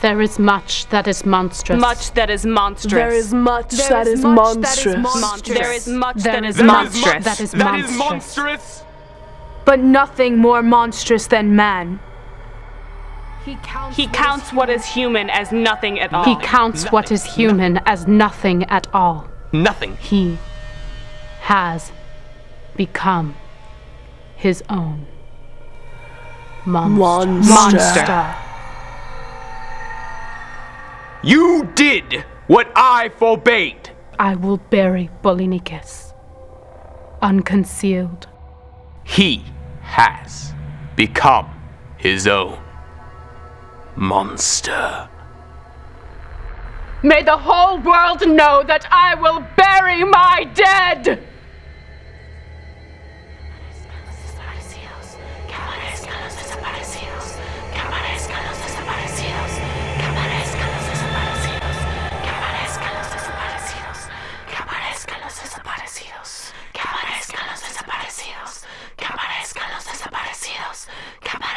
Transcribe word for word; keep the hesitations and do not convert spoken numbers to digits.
There is much that is monstrous. Much that is monstrous. There is much There that is is much monstrous. that is monstrous. There is much There that is is much monstrous. that is That is monstrous. monstrous! But nothing more monstrous than man. He counts, he counts what is human as nothing at all. He counts Nothing. what is human as nothing at all. Nothing. He has become his own monster. Monster. Monster. You did what I forbade! I will bury Bolinicus, unconcealed. He has become his own monster. May the whole world know that I will bury my dead! Que aparezcan los desaparecidos, que aparezcan los desaparecidos, que aparezcan